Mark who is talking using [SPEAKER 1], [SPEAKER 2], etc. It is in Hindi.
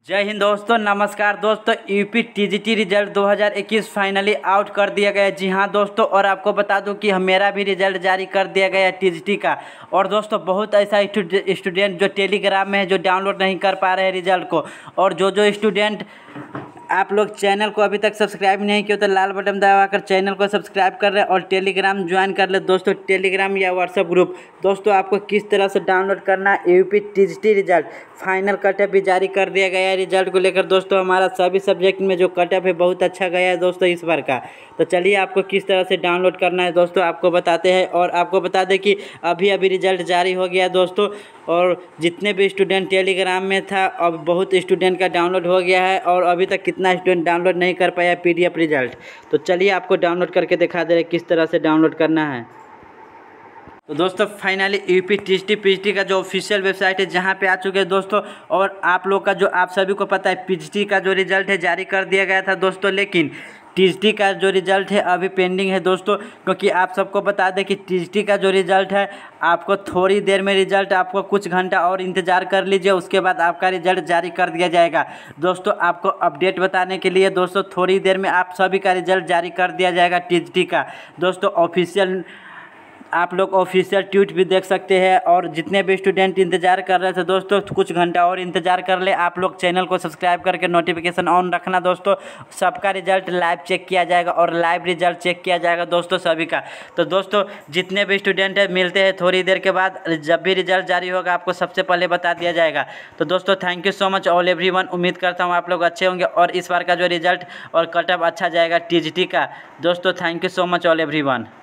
[SPEAKER 1] जय हिंद दोस्तों, नमस्कार दोस्तों। UP TGT result 2021 finally out कर दिया गया है। जी हाँ दोस्तों, और आपको बता दूं कि मेरा भी रिजल्ट जारी कर दिया गया है टीजीटी का। और दोस्तों बहुत ऐसा स्टूडेंट जो टेलीग्राम में है जो डाउनलोड नहीं कर पा रहे हैं रिजल्ट को, और जो स्टूडेंट आप लोग चैनल को अभी तक सब्सक्राइब नहीं किया तो लाल बटन दबाकर चैनल को सब्सक्राइब कर ले और टेलीग्राम ज्वाइन कर ले दोस्तों। टेलीग्राम या व्हाट्सएप ग्रुप दोस्तों आपको किस तरह से डाउनलोड करना है। UP TGT result final cutoff भी जारी कर दिया गया है। रिजल्ट को लेकर दोस्तों हमारा सभी सब्जेक्ट में जो कटअप है बहुत अच्छा गया है दोस्तों इस बार का। तो चलिए आपको किस तरह से डाउनलोड करना है दोस्तों आपको बताते हैं। और आपको बता दें कि अभी रिजल्ट जारी हो गया है दोस्तों, और जितने भी स्टूडेंट टेलीग्राम में था अब बहुत स्टूडेंट का डाउनलोड हो गया है, और अभी तक कितना स्टूडेंट डाउनलोड नहीं कर पाया पीडीएफ रिजल्ट। तो चलिए आपको डाउनलोड करके दिखा दे रहे किस तरह से डाउनलोड करना है। तो दोस्तों फाइनली यूपी टीजीटी पीजीटी का जो ऑफिशियल वेबसाइट है जहां पे आ चुके हैं दोस्तों। और आप लोग का जो आप सभी को पता है पीजीटी का जो रिजल्ट है जारी कर दिया गया था दोस्तों, लेकिन टीजीटी का जो रिजल्ट है अभी पेंडिंग है दोस्तों। क्योंकि आप सबको बता दें कि टीजीटी का जो रिजल्ट है आपको थोड़ी देर में रिजल्ट, आपको कुछ घंटा और इंतज़ार कर लीजिए, उसके बाद आपका रिजल्ट जारी कर दिया जाएगा दोस्तों। आपको अपडेट बताने के लिए दोस्तों थोड़ी देर में आप सभी का रिजल्ट जारी कर दिया जाएगा टीजीटी का दोस्तों। ऑफिशियल आप लोग ऑफिशियल ट्वीट भी देख सकते हैं। और जितने भी स्टूडेंट इंतजार कर रहे थे दोस्तों कुछ घंटा और इंतजार कर ले। आप लोग चैनल को सब्सक्राइब करके नोटिफिकेशन ऑन रखना दोस्तों। सबका रिजल्ट लाइव चेक किया जाएगा और लाइव रिजल्ट चेक किया जाएगा दोस्तों सभी का। तो दोस्तों जितने भी स्टूडेंट हैं मिलते हैं थोड़ी देर के बाद, जब भी रिजल्ट जारी होगा आपको सबसे पहले बता दिया जाएगा। तो दोस्तों thank you so much all everyone. उम्मीद करता हूँ आप लोग अच्छे होंगे और इस बार का जो रिजल्ट और कटअप अच्छा जाएगा टीजीटी का दोस्तों। Thank you so much all everyone.